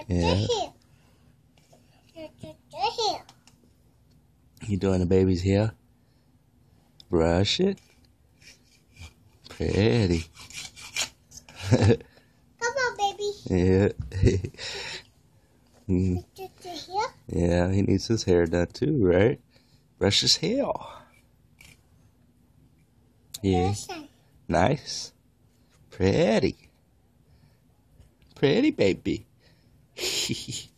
Yeah. You doing the baby's hair? Brush it. Pretty. Come on, baby. Yeah. Yeah, he needs his hair done too, right? Brush his hair. Yeah. Nice. Pretty. Pretty baby.